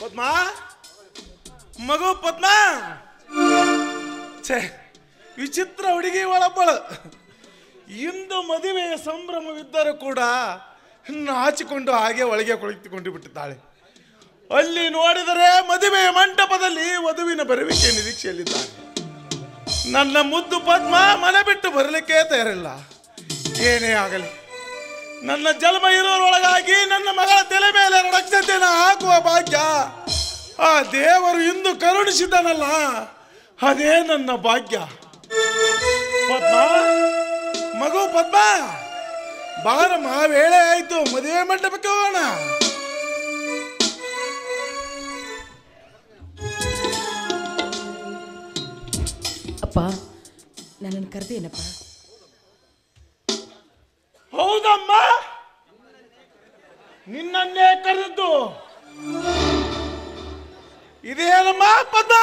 ಪದ್ಮಾ, ಮಗು ಪದ್ಮಾ. ಛೇ, ವಿಚಿತ್ರ ಹುಡುಗಿ ಒಳಬ್ಬಳು. ಇಂದು ಮದುವೆಯ ಸಂಭ್ರಮವಿದ್ದರೂ ಕೂಡ ನಾಚಿಕೊಂಡು ಹಾಗೆ ಒಳಗೆ ಕುಳಿತುಕೊಂಡು ಬಿಟ್ಟಿದ್ದಾಳೆ. ಅಲ್ಲಿ ನೋಡಿದರೆ ಮದುವೆಯ ಮಂಟಪದಲ್ಲಿ ವಧುವಿನ ಬರುವಿಕೆ ನಿರೀಕ್ಷೆಯಲ್ಲಿದ್ದಾಳೆ. ನನ್ನ ಮುದ್ದು ಪದ್ಮ ಮನೆ ಬಿಟ್ಟು ಬರಲಿಕ್ಕೆ ತಯಾರಿಲ್ಲ. ಏನೇ ಆಗಲಿ, ನನ್ನ ಜನ್ಮ ಇರೋರೊಳಗಾಗಿ ನನ್ನ ಮಗಳ ತಲೆ ಮೇಲೆ ರಕ್ಷತೆಯನ್ನು ಹಾಕುವ ಭಾಗ್ಯ ಆ ದೇವರು ಇಂದು ಕರುಣಿಸಿದನಲ್ಲ, ಅದೇ ನನ್ನ ಭಾಗ್ಯ. ಪದ್ಮ, ಮಗು ಪದ್ಮ, ಬಾರಮ್ಮ, ವೇಳೆ ಆಯ್ತು, ಮದುವೆ ಮಂಟಪಕ್ಕೆ ಹೋಗೋಣ. ಅಪ್ಪ, ನನ್ನನ್ನು ಕರೆದೇನಪ್ಪ? ಹೌದಮ್ಮ, ನಿನ್ನನ್ನೇ ಕರೆದದ್ದು. ಇದೇನಮ್ಮ ಪದ್ಮ,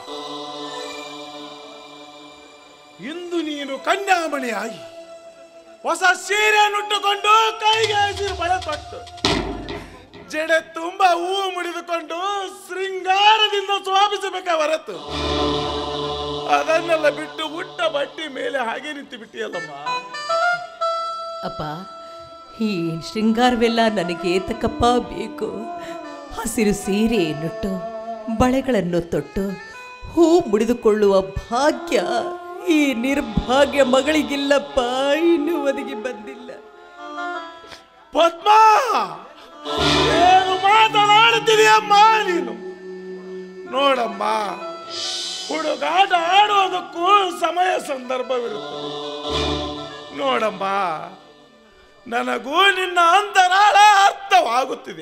ಇಂದು ನೀನು ಕನ್ಯಾಮಣಿಯಾಗಿ ಹೊಸ ಸೀರೆಯನ್ನುಟ್ಟುಕೊಂಡು ಕೈಗೆ ಹಸಿರು ಬಳೆ ತೊಟ್ಟು ಜಡೆ ತುಂಬ ಹೂವು ಮುಡಿದುಕೊಂಡು ಶೃಂಗಾರದಿಂದ ಶೋಭಿಸಬೇಕ ಹೊರತು ಅದನ್ನೆಲ್ಲ ಬಿಟ್ಟು ಉಟ್ಟ ಬಟ್ಟಿ ಮೇಲೆ ಹಾಗೆ ನಿಂತು ಬಿಟ್ಟಿಯಲ್ಲಮ್ಮ. ಅಪ್ಪ, ಈ ಶೃಂಗಾರವೆಲ್ಲ ನನಗೆ ಏತಕ್ಕಪ್ಪ ಬೇಕು? ಹಸಿರು ಸೀರೆಯನ್ನುಟ್ಟು ಬಳೆಗಳನ್ನು ತೊಟ್ಟು ಹೂ ಮುಡಿದುಕೊಳ್ಳುವ ಭಾಗ್ಯ ಈ ನಿರ್ಭಾಗ್ಯ ಮಗಳಿಗಿಲ್ಲಪ್ಪ, ಇನ್ನೂ ಒದಗಿ ಬಂದಿಲ್ಲ. ಪದ್ಮ, ಏನು ಮಾತನಾಡುತ್ತಿದೆಯಮ್ಮ ನೀನು? ನೋಡಮ್ಮ, ಹುಡುಗಾಟ ಆಡೋದಕ್ಕೂ ಸಮಯ ಸಂದರ್ಭವಿರುತ್ತದೆ. ನೋಡಮ್ಮ, ನನಗೂ ನಿನ್ನ ಅಂತರಾಳ ಅರ್ಥವಾಗುತ್ತಿದೆ.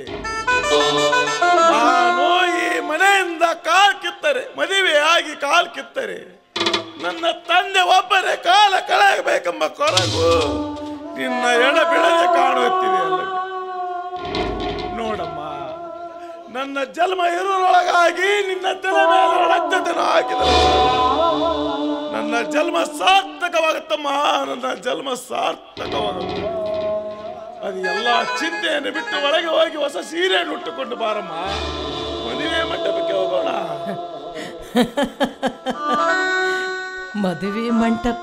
ನಾನು ಈ ಮನೆಯಿಂದ ಕಾಲ್ ಕಿತ್ತರೆ, ಮದುವೆಯಾಗಿ ಕಾಲ್ ಕಿತ್ತರೆ ನನ್ನ ತಂದೆ ಒಬ್ಬರೇ ಕಾಲ ಕಳೆಯಬೇಕೆಂಬ ಕೊರಗು ನಿನ್ನ ಎಡ ಬಿಡದೆ ಕಾಣುತ್ತಿದೆ ಅಲ್ಲ. ನೋಡಮ್ಮ, ನನ್ನ ಜನ್ಮ ಇರುವೊಳಗಾಗಿ ನಿನ್ನ ತಲೆ ಮೇಲೆ ರಕ್ತವನ್ನು ಹಾಕಿದ ನನ್ನ ಜನ್ಮ ಸಾರ್ಥಕವಾಗುತ್ತಮ್ಮ, ನನ್ನ ಜನ್ಮ ಸಾರ್ಥಕವಾಗುತ್ತೆ. ಅದು ಎಲ್ಲ ಚಿಂತೆಯನ್ನು ಬಿಟ್ಟು ಒಳಗೆ ಹೋಗಿ ಹೊಸ ಸೀರೆಯನ್ನು ಉಟ್ಟುಕೊಂಡು ಬಾರಮ್ಮ, ಮದುವೆ ಮಂಟಪಕ್ಕೆ ಹೋಗೋಣ. ಮದುವೆ ಮಂಟಪ?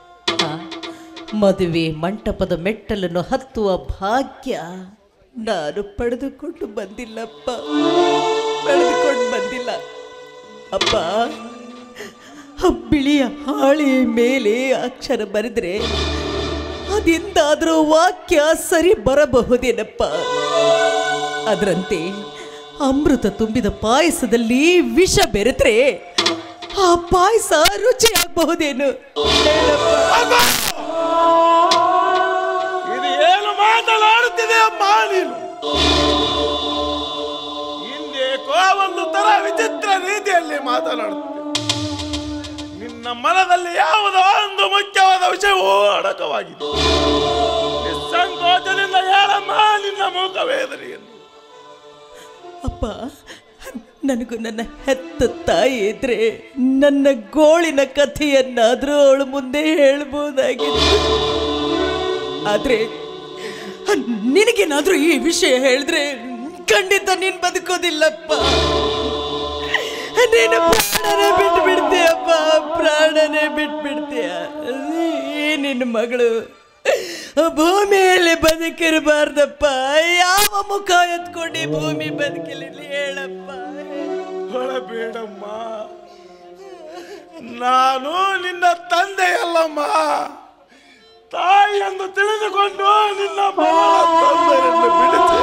ಮದುವೆ ಮಂಟಪದ ಮೆಟ್ಟಲನ್ನು ಹತ್ತುವ ಭಾಗ್ಯ ನಾನು ಪಡೆದುಕೊಂಡು ಬಂದಿಲ್ಲಪ್ಪ, ಪಡೆದುಕೊಂಡು ಬಂದಿಲ್ಲ ಅಪ್ಪ. ಬಿಳಿಯ ಹಾಳೆಯ ಮೇಲೆ ಅಕ್ಷರ ಬರೆದ್ರೆ ಅದೆಂದಾದರೂ ವಾಕ್ಯ ಸರಿ ಬರಬಹುದೇನಪ್ಪ? ಅದರಂತೆ ಅಮೃತ ತುಂಬಿದ ಪಾಯಸದಲ್ಲಿ ವಿಷ ಬೆರೆತ್ರೆ ಆ ಪಾಯಸ ರುಚಿಯಾಗಬಹುದೇನು? ಇದು ಏನು ಮಾತನಾಡುತ್ತಿದೆ ಅಮ್ಮ ನೀನು? ಹಿಂದೇಕೋ ಒಂದು ತರ ವಿಚಿತ್ರ ರೀತಿಯಲ್ಲಿ ಮಾತನಾಡುತ್ತಿದೆ. ನಿನ್ನ ಮನದಲ್ಲಿ ಯಾವುದೋ ಒಂದು ಮುಖ್ಯವಾದ ವಿಷಯವೂ ಅಡಕವಾಗಿದೆ. ನಿಸ್ಸಂಕೋಚದಿಂದ ಹೇಳಮ್ಮ ನಿನ್ನ ಮೂಕ ವೇದನೆಯನ್ನು. ಅಪ್ಪ, ನನಗೂ ನನ್ನ ಹೆತ್ತ ತಾಯಿ ಇದ್ರೆ ನನ್ನ ಗೋಳಿನ ಕಥೆಯನ್ನಾದರೂ ಅವಳು ಮುಂದೆ ಹೇಳ್ಬೋದಾಗಿತ್ತು. ಆದ್ರೆ ನಿನಗೇನಾದ್ರೂ ಈ ವಿಷಯ ಹೇಳಿದ್ರೆ ಖಂಡಿತ ನೀನು ಬದುಕೋದಿಲ್ಲಪ್ಪ. ನೀನು ಪ್ರಾಣನೇ ಬಿಟ್ಟು ಬಿಡ್ತೀಯಪ್ಪ, ಪ್ರಾಣನೇ ಬಿಟ್ಟು ಬಿಡ್ತೀಯ. ನಿನ್ನ ಮಗಳು ಭೂಮಿಯಲ್ಲಿ ಬದುಕಿರಬಾರ್ದಪ್ಪ. ಯಾವ ಮುಖ ಎತ್ಕೊಂಡು ಈ ಭೂಮಿ ಬದುಕಿರಲಿ ಹೇಳಪ್ಪ? ಹೊಳಬೇಡಮ್ಮ, ನಾನು ನಿನ್ನ ತಂದೆಯಲ್ಲಮ್ಮ, ತಾಯಿ ಎಂದು ತಿಳಿದುಕೊಂಡು ನಿನ್ನ ತಂದೆಯನ್ನು ಬಿಡಿಸಿ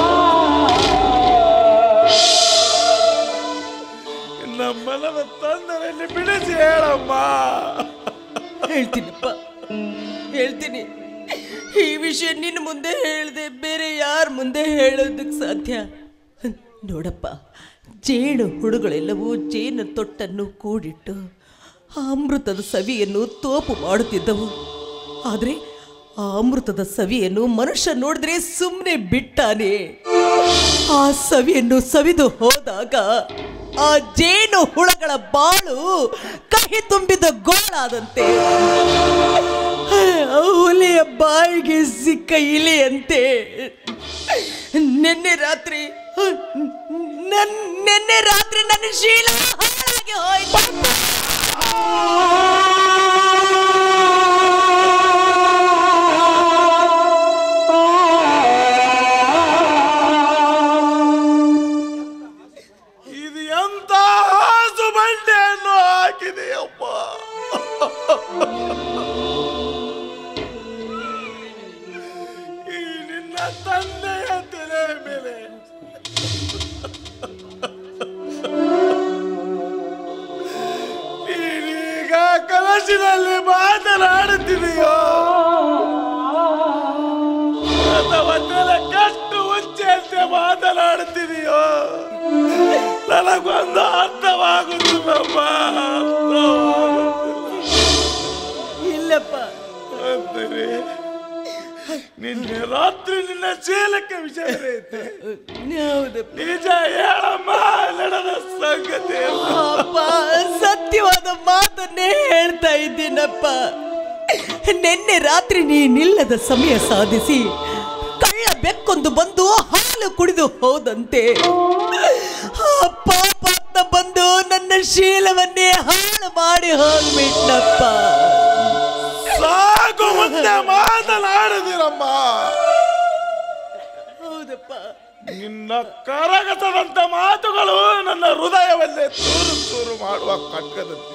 ನಿನ್ನ ಮನದ ತಂದೆಯಲ್ಲಿ ಬಿಡಿಸಿ ಹೇಳಮ್ಮ. ಹೇಳ್ತೀನಪ್ಪ, ಹೇಳ್ತೀನಿ. ಈ ವಿಷಯ ನಿನ್ನ ಮುಂದೆ ಹೇಳಿದೆ ಬೇರೆ ಯಾರ ಮುಂದೆ ಹೇಳೋದಕ್ಕೆ ಸಾಧ್ಯ? ನೋಡಪ್ಪ, ಜೇನು ಹುಡುಗಳೆಲ್ಲವೂ ಜೇನು ತೊಟ್ಟನ್ನು ಕೂಡಿಟ್ಟು ಆ ಅಮೃತದ ಸವಿಯನ್ನು ತೋಪು ಮಾಡುತ್ತಿದ್ದವು. ಆದರೆ ಆ ಅಮೃತದ ಸವಿಯನ್ನು ಮನುಷ್ಯ ನೋಡಿದ್ರೆ ಸುಮ್ಮನೆ ಬಿಟ್ಟಾನೆ. ಆ ಸವಿಯನ್ನು ಸವಿದು ಹೋದಾಗ ಆ ಜೇನು ಹುಳಗಳ ಬಾಳು ಕಹಿ ತುಂಬಿದ ಗೋಳಾದಂತೆ, ಹುಲಿಯ ಬಾಯಿಗೆ ಸಿಕ್ಕ ಇಲಿಯಂತೆ. ನಿನ್ನೆ ರಾತ್ರಿ ನಿನ್ನೆ ರಾತ್ರಿ ನನ್ನ ಶೀಲ ಹಾಳಾಗಿ ಹೋಯ್ತು. ಇದು ಎಂತ ಹಾಸು ಬಂಡೆಯನ್ನು ಹಾಕಿದೆಯಪ್ಪ. ಈ ನಿನ್ನ ತಂದೆಯ ತಲೆ ಮೇಲೆ ನೀನೀಗ ಕನಸಿನಲ್ಲಿ ಮಾತನಾಡುತ್ತಿದೆಯೋ ಅಥವಾ ತಲೆ ಕಷ್ಟು ಉಚ್ಚೆಂತೆ ಮಾತನಾಡುತ್ತಿದೆಯೋ ನನಗೊಂದು ಅರ್ಥವಾಗುತ್ತಿಲ್ಲಮ್ಮ. ಇಲ್ಲಪ್ಪ. ಅಂದರೆ ನಿನ್ನೆ ರಾತ್ರಿ ನಿನ್ನ ಚೀಲಕ್ಕೆ ವಿಷಯ ಬರೆಯುತ್ತೆ. ಹೌದಪ್ಪ. ನಿಜ ಹೇಳಮ್ಮ, ನಡೆದ ಸಂಗತಿ ಅಪ್ಪ, ಸತ್ಯವಾದ ಮಾತನ್ನೇ ಹೇಳ್ತಾ ಇದ್ದೀನಪ್ಪ. ನಿನ್ನೆ ರಾತ್ರಿ ನೀನಿಲ್ಲದ ಸಮಯ ಸಾಧಿಸಿ ಕಳ್ಳ ಬೆಕ್ಕೊಂದು ಬಂದು ಹಾಲು ಕುಡಿದು ಹೋದಂತೆ ಪಾಪ ಬಂದು ನನ್ನ ಶೀಲವನ್ನೇ ಹಾಳು ಮಾಡಿ ಹೋಗ್ಬಿಟ್ನಪ್ಪ. ಸಾಕು, ಮುಂದೆ ಮಾತನಾಡದಿರಮ್ಮ. ಹೌದಪ್ಪ. ನಿನ್ನ ಕರಗತದಂತ ಮಾತುಗಳು ನನ್ನ ಹೃದಯವಲ್ಲೇ ಚೂರು ಚೂರು ಮಾಡುವ ಖಡ್ಗದಂತಿವೆ.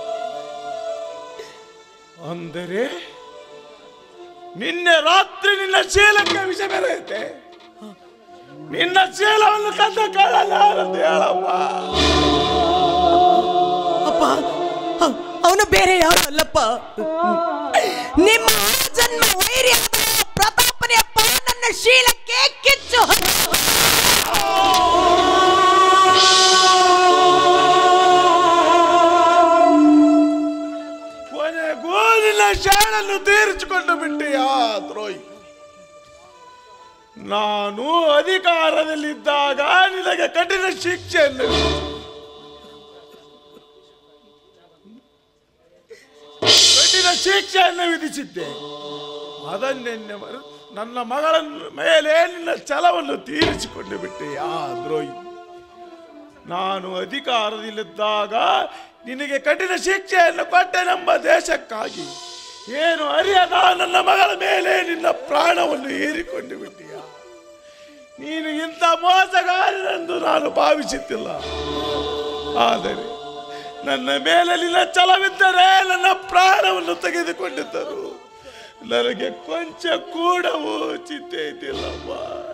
ಅಂದರೆ ನಿನ್ನೆ ರಾತ್ರಿ ನಿನ್ನ ಶೀಲಕ್ಕೆ ವಿಷ ಬೆರೆಯುತ್ತೆ. ನಿನ್ನ ಶೀಲವನ್ನು ಕದ್ದ ಕಳ್ಳನಾರಂತ ಹೇಳಮ್ಮ. ಅಪ್ಪ, ಅವನು ಬೇರೆ ಯಾರು ಅಲ್ಲಪ್ಪ, ನಿಮ್ಮ ಜನ್ಮ ವೈರ್ಯಾದ ಪ್ರತಾಪನೇ ಅಪ್ಪ. ನನ್ನ ಶೀಲಕ್ಕೆ ಕಿಚ್ಚು ಕೊನೆಗೂ ನಿನ್ನ ಶಾಣನ್ನು ತೀರಿಸಿಕೊಂಡು ಬಿಟ್ಟೆಯಾ ದ್ರೋಹಿ. ನಾನು ಅಧಿಕಾರದಲ್ಲಿದ್ದಾಗ ನಿನಗೆ ಕಠಿಣ ಶಿಕ್ಷೆಯನ್ನು ವಿಧಿಸಿದ್ದೆ. ಅದನ್ನೆನ್ನೆ ನನ್ನ ಮಗಳ ಮೇಲೆ ನಿನ್ನ ಛಲವನ್ನು ತೀರಿಸಿಕೊಂಡು ಬಿಟ್ಟೆಯಾ ದ್ರೋಹಿ. ನಾನು ಅಧಿಕಾರದಲ್ಲಿದ್ದಾಗ ನಿನಗೆ ಕಠಿಣ ಶಿಕ್ಷೆಯನ್ನು ಕೊಟ್ಟೆನೆಂಬ ದೇಶಕ್ಕಾಗಿ ಏನು ಅರಿಯದ ನನ್ನ ಮಗಳ ಮೇಲೆ ನಿನ್ನ ಪ್ರಾಣವನ್ನು ಏರಿಕೊಂಡು ಬಿಟ್ಟೀಯ. ನೀನು ಇಂಥ ಮೋಸಗಾರನೆಂದು ನಾನು ಭಾವಿಸುತ್ತಿಲ್ಲ. ಆದರೆ ನನ್ನ ಮೇಲೆ ನಿನ್ನ ಛಲವಿದ್ದರೆ ನನ್ನ ಪ್ರಾಣವನ್ನು ತೆಗೆದುಕೊಂಡಿದ್ದರು ನನಗೆ ಕೊಂಚ ಕೂಡವೂ ಚಿಂತೆ ಇದ್ದಿಲ್ಲಮ್ಮ.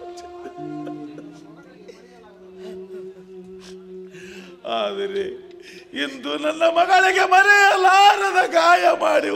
ಆದರೆ ಇಂದು ನನ್ನ ಮಗಳಿಗೆ ಮರೆಯಲಾರದ ಗಾಯ ಮಾಡಿ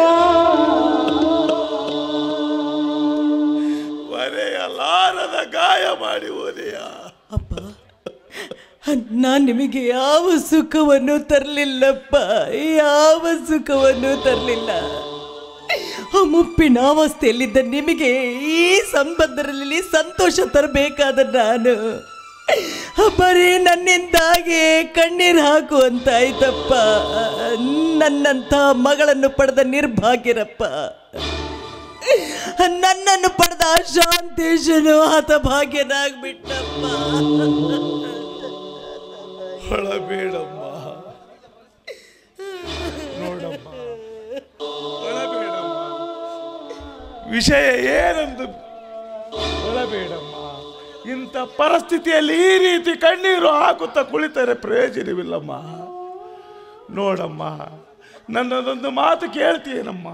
ಮರೆಯಲಾರದ ಗಾಯ ಮಾಡಿ ಹೋದೆಯ. ಅಪ್ಪ, ನಾನು ನಿಮಗೆ ಯಾವ ಸುಖವನ್ನು ತರಲಿಲ್ಲಪ್ಪ, ಯಾವ ಸುಖವನ್ನು ತರಲಿಲ್ಲ. ಮುಪ್ಪಿನ ಅವಸ್ಥೆಯಲ್ಲಿದ್ದ ನಿಮಗೆ ಈ ಸಂಬಂಧದಲ್ಲಿ ಸಂತೋಷ ತರಬೇಕಾದ ನಾನು ಬರೀ ನನ್ನಿಂದಾಗಿ ಕಣ್ಣೀರು ಹಾಕುವಂತಾಯ್ತಪ್ಪ. ನನ್ನಂಥ ಮಗಳನ್ನು ಪಡೆದ ನಿರ್ಭಾಗ್ಯರಪ್ಪ, ನನ್ನನ್ನು ಪಡೆದ ಶಾಂತೇಶನು ಹತಭಾಗ್ಯನಾಗ್ಬಿಟ್ಟಪ್ಪ. ಹೊಳಬೇಡಮ್ಮ, ನೋಡಮ್ಮ, ಹೊಳಬೇಡಮ್ಮ. ವಿಷಯ ಏನೆಂದು ಹೊಳಬೇಡಮ್ಮ. ಇಂಥ ಪರಿಸ್ಥಿತಿಯಲ್ಲಿ ಈ ರೀತಿ ಕಣ್ಣೀರು ಹಾಕುತ್ತಾ ಕುಳಿತರೆ ಪ್ರಯೋಜನವಿಲ್ಲಮ್ಮ. ನೋಡಮ್ಮ, ನನ್ನದೊಂದು ಮಾತು ಕೇಳ್ತೀನಮ್ಮ.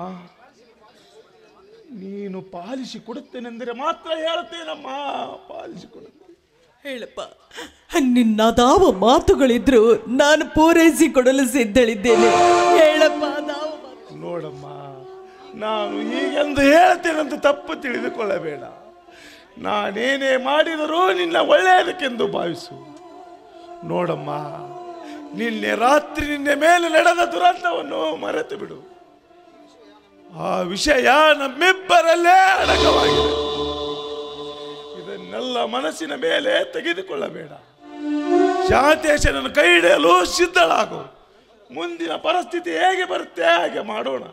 ನೀನು ಪಾಲಿಸಿ ಕೊಡುತ್ತೇನೆಂದರೆ ಮಾತ್ರ ಹೇಳ್ತೇನಮ್ಮ, ಪಾಲಿಸಿ ಕೊಡುತ್ತೇನೆ. ಹೇಳಪ್ಪ, ನಿನ್ನದಾವ ಮಾತುಗಳಿದ್ರು ನಾನು ಪೂರೈಸಿ ಕೊಡಲು ಸಿದ್ಧಳಿದ್ದೇನೆ. ಹೇಳಪ್ಪ, ನೋಡಮ್ಮ, ನಾನು ಹೀಗೆಂದು ಹೇಳ್ತೇನೆಂದು ತಪ್ಪು ತಿಳಿದುಕೊಳ್ಳಬೇಡ. ನಾನೇನೇ ಮಾಡಿದರೂ ನಿನ್ನ ಒಳ್ಳೆಯದಕ್ಕೆಂದು ಭಾವಿಸು. ನೋಡಮ್ಮ, ನಿನ್ನೆ ರಾತ್ರಿ ನಿನ್ನೆ ಮೇಲೆ ನಡೆದ ದುರಂತವನ್ನು ಮರೆತು ಬಿಡು. ಆ ವಿಷಯ ನಮ್ಮಿಬ್ಬರಲ್ಲೇ ಅಡಕವಾಗಿದೆ. ಇದನ್ನೆಲ್ಲ ಮನಸ್ಸಿನ ಮೇಲೆ ತೆಗೆದುಕೊಳ್ಳಬೇಡ. ಶಾಂತೇಶನನ್ನು ಕೈ ಹಿಡಿಯಲು ಸಿದ್ಧಳಾಗು. ಮುಂದಿನ ಪರಿಸ್ಥಿತಿ ಹೇಗೆ ಬರುತ್ತೆ ಹಾಗೆ ಮಾಡೋಣ.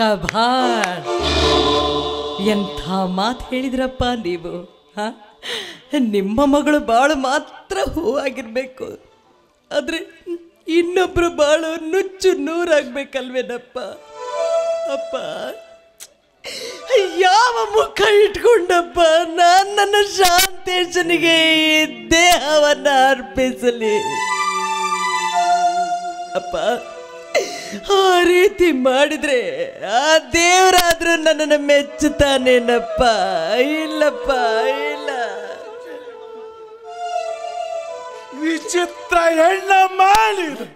ಶಭಾಷ್, ಎಂಥ ಮಾತು ಹೇಳಿದ್ರಪ್ಪ ನೀವು. ನಿಮ್ಮ ಮಗಳು ಬಾಳು ಮಾತ್ರ ಹೂವಾಗಿರ್ಬೇಕು, ಆದ್ರೆ ಇನ್ನೊಬ್ರು ಬಾಳು ನುಚ್ಚು ನೂರಾಗ್ಬೇಕಲ್ವೇನಪ್ಪ. ಅಪ್ಪ, ಯಾವ ಮುಖ ಇಟ್ಕೊಂಡಪ್ಪ ನಾನು ನನ್ನ ಶಾಂತೇಶನಿಗೆ ಈ ದೇಹವನ್ನ ಅರ್ಪಿಸಲಿ? ಅಪ್ಪ, ಆ ರೀತಿ ಮಾಡಿದ್ರೆ ಆ ದೇವರಾದ್ರೂ ನನ್ನನ್ನು ಮೆಚ್ಚುತ್ತಾನೇನಪ್ಪ? ಇಲ್ಲಪ್ಪ, ಇಲ್ಲ. ವಿಚಿತ್ರ ಹೆಣ್ಣ ಮಾಡಿದ್ರು.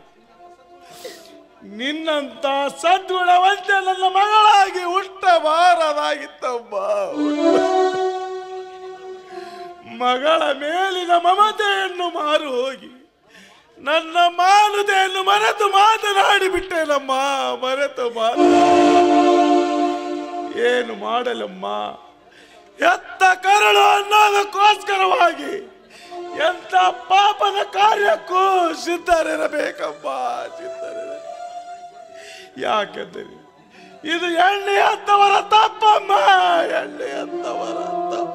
ನಿನ್ನಂತ ಸದ್ಗುಣವಂತೆ ನನ್ನ ಮಗಳಾಗಿ ಹುಟ್ಟಬಾರದಾಗಿತ್ತಮ್ಮ. ಮಗಳ ಮೇಲಿನ ಮಮತೆಯನ್ನು ಮಾರು ಹೋಗಿ ನನ್ನ ಮಾನುತೆಯನ್ನು ಮರೆತು ಮಾತನಾಡಿ ಬಿಟ್ಟೇನಮ್ಮ, ಮರೆತು ಏನು ಮಾಡಲಮ್ಮ? ಎತ್ತ ಕರಳು ಅನ್ನೋದಕ್ಕೋಸ್ಕರವಾಗಿ ಎಂತ ಪಾಪದ ಕಾರ್ಯಕ್ಕೂ ಸಿದ್ಧರಿರಬೇಕಮ್ಮ, ಸಿದ್ಧರಿರ. ಯಾಕೆಂದರೆ ಇದು ಎಣ್ಣೆಯಂತವರ ತಪ್ಪಮ್ಮ, ಎಣ್ಣೆಯಂತವರ ತಪ್ಪು.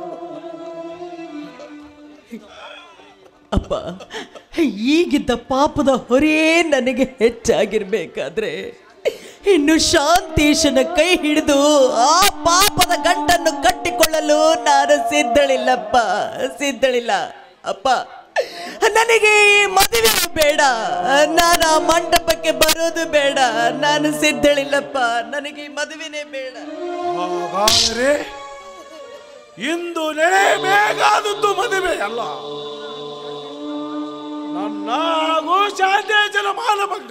ಅಪ್ಪ, ಈಗಿದ್ದ ಪಾಪದ ಹೊರೇ ನನಗೆ ಹೆಚ್ಚಾಗಿರ್ಬೇಕಾದ್ರೆ ಇನ್ನು ಶಾಂತೇಶನ ಕೈ ಹಿಡಿದು ಆ ಪಾಪದ ಗಂಟನ್ನು ಕಟ್ಟಿಕೊಳ್ಳಲು ನಾನು ಸಿದ್ಧಳಿಲ್ಲಪ್ಪ, ಸಿದ್ಧಳಿಲ್ಲ. ಅಪ್ಪ, ನನಗೆ ಈ ಮದುವೆ ಬೇಡ, ನಾನು ಆ ಮಂಟಪಕ್ಕೆ ಬರೋದು ಬೇಡ, ನಾನು ಸಿದ್ಧಳಿಲ್ಲಪ್ಪ, ನನಗೆ ಈ ಮದುವೆನೇ ಬೇಡ. ಹಾಗಾದರೆ ಇಂದು ನಡೆಯಬೇಕಾದದ್ದು ಮದುವೆ ಅಲ್ಲ, ನನ್ನ ಹಾಗೂ ಶಾಂತೇಶನ ಮಾನಭಂಗ.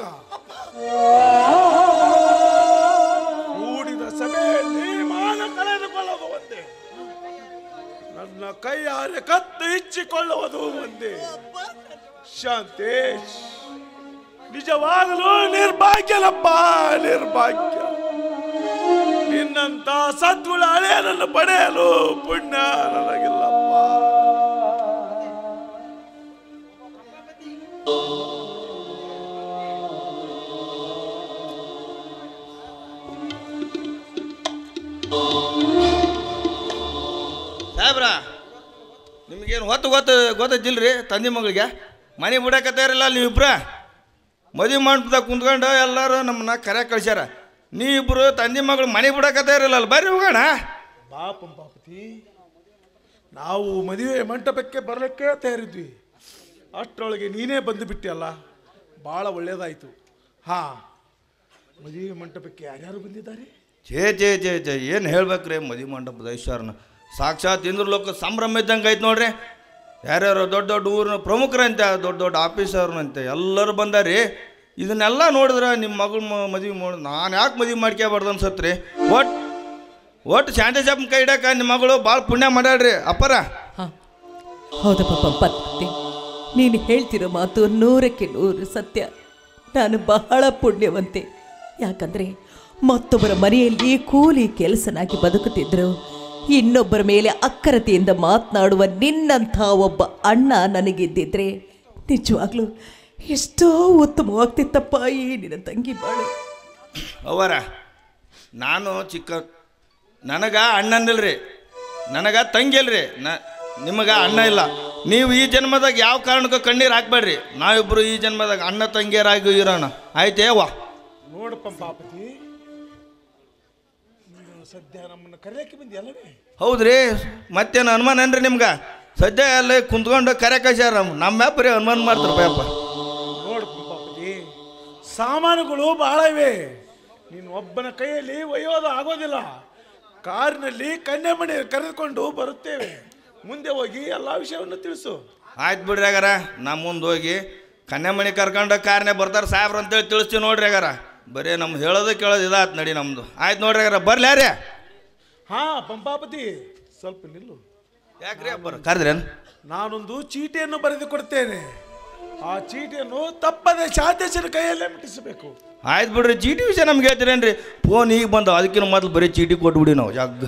ಕೂಡಿದ ಸಭೆಯಲ್ಲಿ ಮಾನ ಕಳೆದುಕೊಳ್ಳುವುದು ಒಂದೇ, ನನ್ನ ಕೈಯಾರೆ ಕತ್ತು ಇಚ್ಚಿಕೊಳ್ಳುವುದು ಒಂದೇ. ಶಾಂತೇಶ್ ನಿಜವಾಗಲೂ ನಿರ್ಭಾಗ್ಯನಪ್ಪ, ನಿರ್ಭಾಗ್ಯ. ನಿನ್ನಂತ ಸದ್ಗುಣ ಹಳೆಯನನ್ನು ಪಡೆಯಲು ಪುಣ್ಯ ನನಗಿಲ್ಲಪ್ಪ. ಸಾಹೇಬ್ರ, ನಿಮಗೇನು ಗೊತ್ತಿಲ್ರಿ? ತಂದೆ ಮಗಳಿಗೆ ಮನೆ ಬಿಡಕತ್ತಾರಲ್ಲ ನೀವಿಬ್ರ, ಮದುವೆ ಮಂಟಪದಾಗ ಕುಂತ್ಕೊಂಡು ಎಲ್ಲರೂ ನಮ್ಮನ್ನ ಕರೆ ಕಳ್ಸ್ಯಾರ. ನೀವಿಬ್ರು ತಂದೆ ಮಗಳು ಮನೆ ಬಿಡಕತ್ತಾರಲ್ಲ, ಬರ್ರಿ ಹೋಗೋಣ. ಪಾಪತಿ, ನಾವು ಮದುವೆ ಮಂಟಪಕ್ಕೆ ಬರಲಿಕ್ಕೆ ತಯಾರಿದ್ವಿ, ಅಷ್ಟರೊಳಗೆ ನೀನೇ ಬಂದು ಬಿಟ್ಟಿಯಲ್ಲ, ಭಾಳ ಒಳ್ಳೇದಾಯಿತು. ಹಾ, ಮದುವೆ ಮಂಟಪಕ್ಕೆ ಯಾರ್ಯಾರು ಬಂದಿದ್ದಾರೆ? ಛೇ ಛೇ ಛೇ ಛೇ, ಏನು ಹೇಳ್ಬೇಕ್ರಿ? ಮದುವೆ ಮಂಟಪದ ಐಶ್ವರ್ನ ಸಾಕ್ಷಾತ್ ಇಂದ್ರಲೋಕ ಸಂಭ್ರಮ ಇದ್ದಂಗೆ ಆಯ್ತು ನೋಡ್ರಿ. ಯಾರ್ಯಾರು ದೊಡ್ಡ ದೊಡ್ಡ ಊರಿನ ಪ್ರಮುಖರಂತೆ, ದೊಡ್ಡ ದೊಡ್ಡ ಆಫೀಸರ್ನಂತೆ ಎಲ್ಲರೂ ಬಂದಾರಿ. ಇದನ್ನೆಲ್ಲ ನೋಡಿದ್ರೆ ನಿಮ್ಮ ಮಗಳು ಮದುವೆ ಮಾಡಿ ನಾನು ಯಾಕೆ ಮದುವೆ ಮಾಡ್ಕೋಬಾರ್ದು ಅನ್ಸತ್ರಿ. ಒಟ್ಟು ಶಾಂತೇಶಪ್ಪನ ಕೈ ಹಿಡಕ ನಿಮ್ಮ ಮಗಳು ಭಾಳ ಪುಣ್ಯ ಮಾಡ್ಯಾಳ್ರಿ ಅಪ್ಪರ. ಹೌದಪ್ಪ ಪತ್ತಿ, ನೀನು ಹೇಳ್ತಿರೋ ಮಾತು 100ಕ್ಕೆ 100 ಸತ್ಯ. ನಾನು ಬಹಳ ಪುಣ್ಯವಂತೆ, ಯಾಕಂದರೆ ಮತ್ತೊಬ್ಬರ ಮನೆಯಲ್ಲಿ ಕೂಲಿ ಕೆಲಸನಾಗಿ ಬದುಕುತ್ತಿದ್ದರು. ಇನ್ನೊಬ್ಬರ ಮೇಲೆ ಅಕ್ಕರತೆಯಿಂದ ಮಾತನಾಡುವ ನಿನ್ನಂಥ ಒಬ್ಬ ಅಣ್ಣ ನನಗಿದ್ದಿದ್ರೆ ನಿಜವಾಗ್ಲೂ ಎಷ್ಟೋ ಉತ್ತಮವಾಗ್ತಿತ್ತಪ್ಪ ಈ ನಿನ್ನ ತಂಗಿ ಬಾಳು. ಅವರ ನಾನು ನನಗ ಅಣ್ಣನಿಲ್ರಿ, ನನಗ ತಂಗಿ ಇಲ್ರಿ, ನಿಮಗೆ ಅಣ್ಣ ಇಲ್ಲ. ನೀವು ಈ ಜನ್ಮದಾಗ ಯಾವ ಕಾರಣಕ್ಕೂ ಕಣ್ಣೀರು ಹಾಕ್ಬೇಡ್ರಿ. ನಾವಿಬ್ರು ಈ ಜನ್ಮದಾಗ ಅಣ್ಣ ತಂಗಿಯರಾಗಿ ಇರೋಣ, ಆಯ್ತೇ? ವಾ ನೋಡಪ್ಪ ಪಾಪತಿ, ಸದ್ಯ ನಮ್ಮನ್ನು ಕರೆಯಕ್ಕೆ ಬಂದಿ ಅಲ್ಲವೇ? ಹೌದ್ರಿ, ಮತ್ತೇನು ಅನುಮಾನ ಏನ್ರಿ ನಿಮ್ಗೆ? ಸದ್ಯ ಅಲ್ಲಿ ಕುಂತ್ಕೊಂಡು ಕರೆ ಕಳ್ಸ್ಯಾರ, ನಮ್ಮ ಮ್ಯಾಪ್ರಿ ಅನುಮಾನ ಮಾಡ್ತಾರಪ್ಪ. ನೋಡಪ್ಪ ಪಾಪತಿ, ಸಾಮಾನುಗಳು ಬಹಳ ಇವೆ, ನೀನು ಒಬ್ಬನ ಕೈಯಲ್ಲಿ ಒಯ್ಯೋದು ಆಗೋದಿಲ್ಲ. ಕಾರಿನಲ್ಲಿ ಕನ್ಯಾಮಣಿ ಕರೆದುಕೊಂಡು ಬರುತ್ತೇವೆ, ಮುಂದೆ ಹೋಗಿ ಎಲ್ಲ ವಿಷಯವನ್ನು ತಿಳಿಸು. ಆಯ್ತು ಬಿಡ್ರಿ ಅಗಾರ, ನಾ ಮುಂದೆ ಹೋಗಿ ಕನ್ಯಾಮಣಿ ಕರ್ಕೊಂಡು ಕಾರ್ನೇ ಬರ್ತಾರೆ ಸಾಹೇಬ್ರು ಅಂತೇಳಿ ತಿಳಿಸ್ತೀವಿ ನೋಡ್ರಿ ಅಗಾರ. ಬರೀ ನಮ್ಗೆ ಹೇಳೋದು ಕೇಳೋದು ಇದಾಯ್ತು ನಡಿ ನಮ್ಮದು. ಆಯ್ತು ನೋಡ್ರಿ ಅಗಾರ, ಬರ್ಲಿ ಯಾರೇ? ಹಾಂ ಪಂಪಾಪತಿ, ಸ್ವಲ್ಪ ನಿಲ್ಲು. ಯಾಕ್ರಿ ಅಬ್ಬರ ಕರೆದ್ರೇನು? ನಾನೊಂದು ಚೀಟಿಯನ್ನು ಬರೆದು ಕೊಡ್ತೇನೆ, ಆ ಚೀಟಿಯನ್ನು ತಪ್ಪದೆ ಶಾಂತೇಶನ ಕೈಯಲ್ಲೇ ಮುಟ್ಟಿಸಬೇಕು. ಆಯ್ತು ಬಿಡ್ರಿ, ಚೀಟಿ ವಿಷಯ ನಮ್ಗೆ ಹೇಳ್ತೀರೇನ್ರಿ? ಫೋನ್ ಈಗ ಬಂದು ಅದಕ್ಕಿಂತ ಮೊದಲು ಬರೀ ಚೀಟಿ ಕೊಟ್ಬಿಡಿ ನಾವು ಜಾಗ.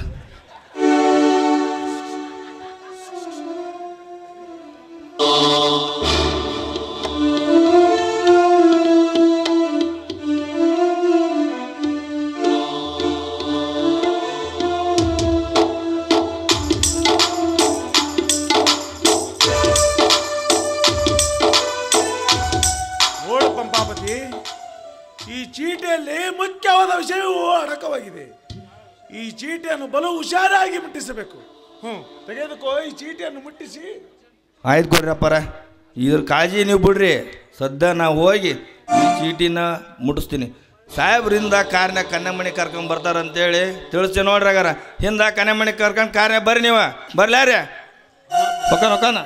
ಚೀಟಿಯಲ್ಲಿ ಮುಖ್ಯವಾದ ವಿಷಯವೂ ಅಡಕವಾಗಿದೆ. ಈ ಚೀಟಿಯನ್ನು ಬಲು ಹುಷಾರಾಗಿ ಮುಟ್ಟಿಸಬೇಕು. ತೆಗೆದುಕೋ ಈ ಚೀಟಿಯನ್ನು ಮುಟ್ಟಿಸಿ. ಆಯ್ತು ಕೊಡ್ರಿ ಅಪ್ಪಾರ, ಇದ್ರ ಕಾಳಜಿ ನೀವು ಬಿಡ್ರಿ. ಸದ್ಯ ನಾವು ಹೋಗಿ ಈ ಚೀಟಿನ ಮುಟ್ಟಿಸ್ತೀನಿ. ಸಾಹೇಬ್ರಿಂದ ಕಾರ್ನ್ಯಾಗ ಕನ್ಯಾಮಣಿ ಕರ್ಕೊಂಡು ಬರ್ತಾರಂತೇಳಿ ತಿಳಿಸ್ತೀನಿ ನೋಡ್ರಿ. ಆಗಾರ ಹಿಂದ ಕನ್ಯಾಮಣಿ ಕರ್ಕೊಂಡು ಕಾರ್ನ್ಯಾಗ ಬರ್ರಿ, ನೀವು ಬರ್ಲಾರಿ ಹೊಕ್ಕನ.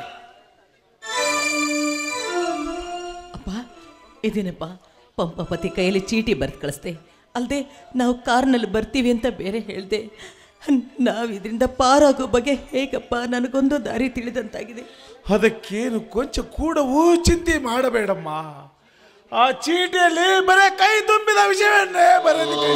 ಅಪ್ಪ ಇದೇನಪ್ಪ, ಪಂಪಪತಿ ಕೈಯಲ್ಲಿ ಚೀಟಿ ಬರೆದು ಕಳಿಸ್ದೆ. ಅಲ್ಲದೆ ನಾವು ಕಾರ್ನಲ್ಲಿ ಬರ್ತೀವಿ ಅಂತ ಬೇರೆ ಹೇಳಿದೆ. ನಾವು ಇದರಿಂದ ಪಾರಾಗೋ ಬಗ್ಗೆ ಹೇಗಪ್ಪ, ನನಗೊಂದು ದಾರಿ ತಿಳಿದಂತಾಗಿದೆ. ಅದಕ್ಕೇನು ಕೊಂಚ ಕೂಡವೂ ಚಿಂತೆ ಮಾಡಬೇಡಮ್ಮ. ಆ ಚೀಟಿಯಲ್ಲಿ ಬರೇ ಕೈ ತುಂಬಿದ ವಿಷಯವನ್ನೇ ಬರೆದಿದೆ.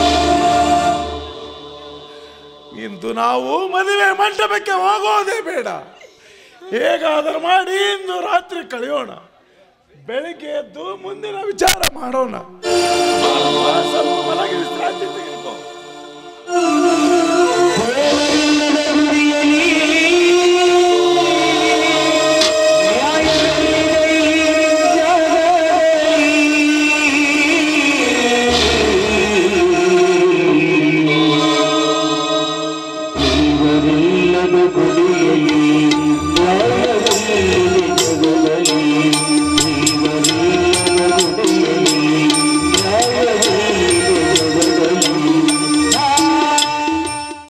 ಇಂದು ನಾವು ಮದುವೆ ಮಂಟಪಕ್ಕೆ ಹೋಗೋದೇ ಬೇಡ. ಹೇಗಾದರೂ ಮಾಡಿ ಇಂದು ರಾತ್ರಿ ಕಳೆಯೋಣ. ಬೆಳಿಗ್ಗೆ ಎದ್ದು ಮುಂದಿನ ವಿಚಾರ ಮಾಡೋಣ. ಸ್ವಲ್ಪ ಮಲಗಿ ವಿಶ್ರಾಂತಿ ತೆಗೆದು